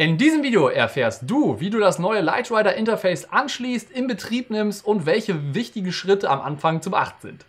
In diesem Video erfährst du, wie du das neue Lightrider Interface anschließt, in Betrieb nimmst und welche wichtigen Schritte am Anfang zu beachten sind.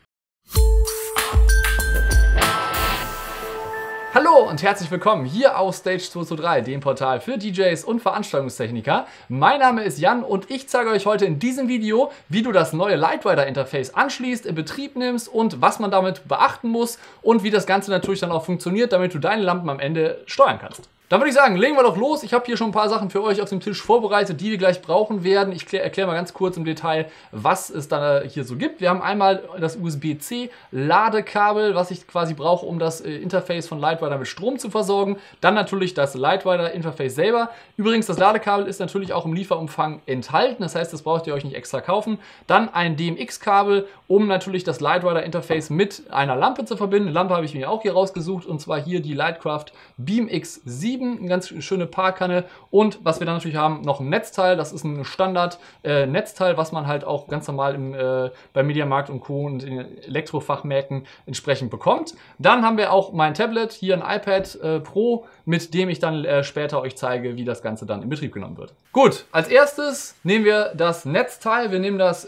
Hallo und herzlich willkommen hier auf Stage223, dem Portal für DJs und Veranstaltungstechniker. Mein Name ist Jan und ich zeige euch heute in diesem Video, wie du das neue Lightrider Interface anschließt, in Betrieb nimmst und was man damit beachten muss und wie das Ganze natürlich dann auch funktioniert, damit du deine Lampen am Ende steuern kannst. Dann würde ich sagen, legen wir doch los. Ich habe hier schon ein paar Sachen für euch auf dem Tisch vorbereitet, die wir gleich brauchen werden. Ich erkläre mal ganz kurz im Detail, was es da hier so gibt. Wir haben einmal das USB-C Ladekabel, was ich quasi brauche, um das Interface von Lightrider mit Strom zu versorgen. Dann natürlich das Lightrider Interface selber. Übrigens, das Ladekabel ist natürlich auch im Lieferumfang enthalten. Das heißt, das braucht ihr euch nicht extra kaufen. Dann ein DMX-Kabel, um natürlich das Lightrider Interface mit einer Lampe zu verbinden. Eine Lampe habe ich mir auch hier rausgesucht, und zwar hier die Lightcraft Beam X7. Eine ganz schöne Paarkanne, und was wir dann natürlich haben, noch ein Netzteil. Das ist ein Standard Netzteil, was man halt auch ganz normal beim Mediamarkt und Co. und in den Elektrofachmärkten entsprechend bekommt. Dann haben wir auch mein Tablet, hier ein iPad Pro, mit dem ich dann später euch zeige, wie das Ganze dann in Betrieb genommen wird. Gut, als erstes nehmen wir das Netzteil. Wir nehmen das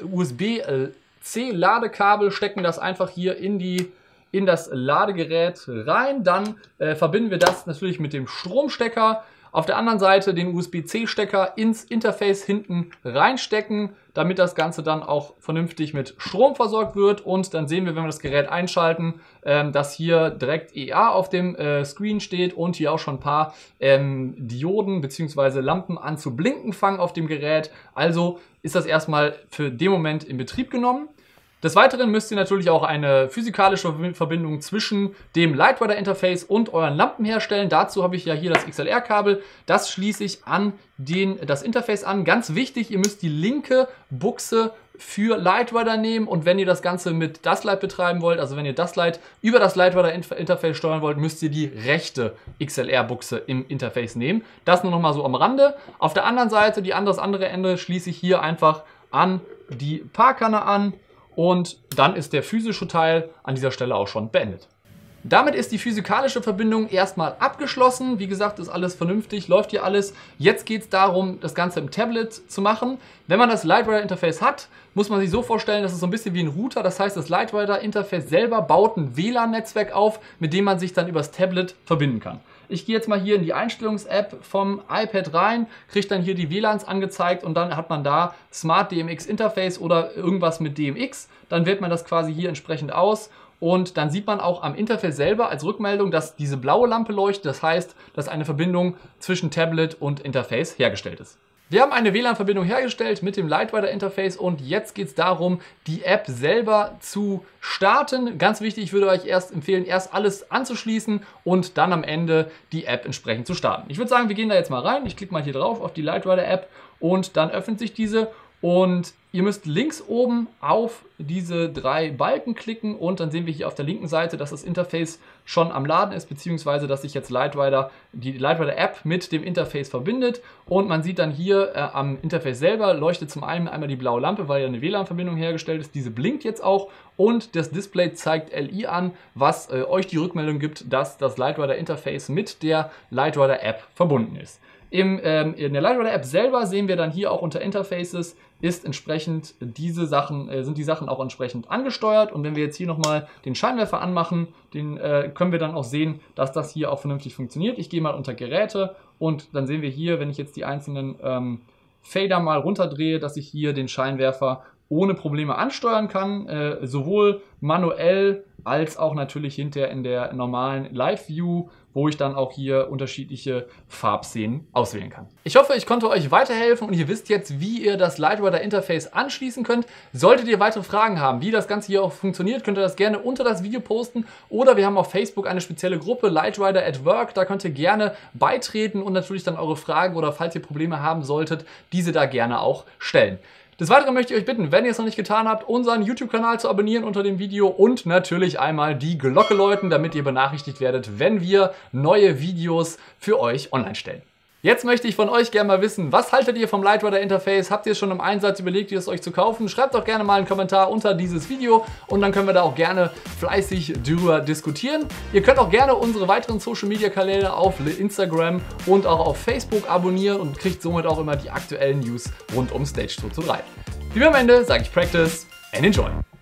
USB-C Ladekabel, stecken das einfach hier in das Ladegerät rein. Dann verbinden wir das natürlich mit dem Stromstecker. Auf der anderen Seite den USB-C-Stecker ins Interface hinten reinstecken, damit das Ganze dann auch vernünftig mit Strom versorgt wird. Und dann sehen wir, wenn wir das Gerät einschalten, dass hier direkt EA auf dem Screen steht und hier auch schon ein paar Dioden bzw. Lampen an zu blinken fangen auf dem Gerät. Also ist das erstmal für den Moment in Betrieb genommen. Des Weiteren müsst ihr natürlich auch eine physikalische Verbindung zwischen dem Lightrider Interface und euren Lampen herstellen. Dazu habe ich ja hier das XLR-Kabel. Das schließe ich an das Interface an. Ganz wichtig, ihr müsst die linke Buchse für Lightrider nehmen, und wenn ihr das Ganze mit Dustlight betreiben wollt, also wenn ihr Dustlight über das Lightrider Interface steuern wollt, müsst ihr die rechte XLR-Buchse im Interface nehmen. Das nur noch mal so am Rande. Auf der anderen Seite, das andere Ende, schließe ich hier einfach an die Paarkanne an. Und dann ist der physische Teil an dieser Stelle auch schon beendet. Damit ist die physikalische Verbindung erstmal abgeschlossen. Wie gesagt, ist alles vernünftig, läuft hier alles. Jetzt geht es darum, das Ganze im Tablet zu machen. Wenn man das Lightrider Interface hat, muss man sich so vorstellen, das ist so ein bisschen wie ein Router. Das heißt, das Lightrider Interface selber baut ein WLAN-Netzwerk auf, mit dem man sich dann übers Tablet verbinden kann. Ich gehe jetzt mal hier in die Einstellungs-App vom iPad rein, kriege dann hier die WLANs angezeigt, und dann hat man da Smart DMX Interface oder irgendwas mit DMX. Dann wählt man das quasi hier entsprechend aus, und dann sieht man auch am Interface selber als Rückmeldung, dass diese blaue Lampe leuchtet. Das heißt, dass eine Verbindung zwischen Tablet und Interface hergestellt ist. Wir haben eine WLAN-Verbindung hergestellt mit dem Lightrider Interface, und jetzt geht es darum, die App selber zu starten. Ganz wichtig, ich würde euch empfehlen, erst alles anzuschließen und dann am Ende die App entsprechend zu starten. Ich würde sagen, wir gehen da jetzt mal rein. Ich klicke mal hier drauf auf die Lightrider App, und dann öffnet sich diese. Und ihr müsst links oben auf diese 3 Balken klicken, und dann sehen wir hier auf der linken Seite, dass das Interface schon am Laden ist, beziehungsweise dass sich jetzt die Lightrider App mit dem Interface verbindet. Und man sieht dann hier am Interface selber leuchtet zum einen einmal die blaue Lampe, weil ja eine WLAN-Verbindung hergestellt ist. Diese blinkt jetzt auch, und das Display zeigt LI an, was euch die Rückmeldung gibt, dass das Lightrider Interface mit der Lightrider App verbunden ist. In der Lightrider App selber sehen wir dann hier auch unter Interfaces sind die Sachen auch entsprechend angesteuert. Und wenn wir jetzt hier nochmal den Scheinwerfer anmachen, können wir dann auch sehen, dass das hier auch vernünftig funktioniert. Ich gehe mal unter Geräte, und dann sehen wir hier, wenn ich jetzt die einzelnen Fader mal runterdrehe, dass ich hier den Scheinwerfer ohne Probleme ansteuern kann, sowohl manuell als auch natürlich hinterher in der normalen Live-View, wo ich dann auch hier unterschiedliche Farbszenen auswählen kann. Ich hoffe, ich konnte euch weiterhelfen, und ihr wisst jetzt, wie ihr das Lightrider Interface anschließen könnt. Solltet ihr weitere Fragen haben, wie das Ganze hier auch funktioniert, könnt ihr das gerne unter das Video posten, oder wir haben auf Facebook eine spezielle Gruppe, Lightrider at Work. Da könnt ihr gerne beitreten und natürlich dann eure Fragen, oder falls ihr Probleme haben solltet, diese da gerne auch stellen. Des Weiteren möchte ich euch bitten, wenn ihr es noch nicht getan habt, unseren YouTube-Kanal zu abonnieren unter dem Video und natürlich einmal die Glocke läuten, damit ihr benachrichtigt werdet, wenn wir neue Videos für euch online stellen. Jetzt möchte ich von euch gerne mal wissen, was haltet ihr vom Lightrider Interface? Habt ihr schon im Einsatz überlegt, es euch zu kaufen? Schreibt doch gerne mal einen Kommentar unter dieses Video und dann können wir da auch gerne fleißig drüber diskutieren. Ihr könnt auch gerne unsere weiteren Social Media Kanäle auf Instagram und auch auf Facebook abonnieren und kriegt somit auch immer die aktuellen News rund um Stage 2 zu 3. Wie am Ende sage ich Practice and Enjoy.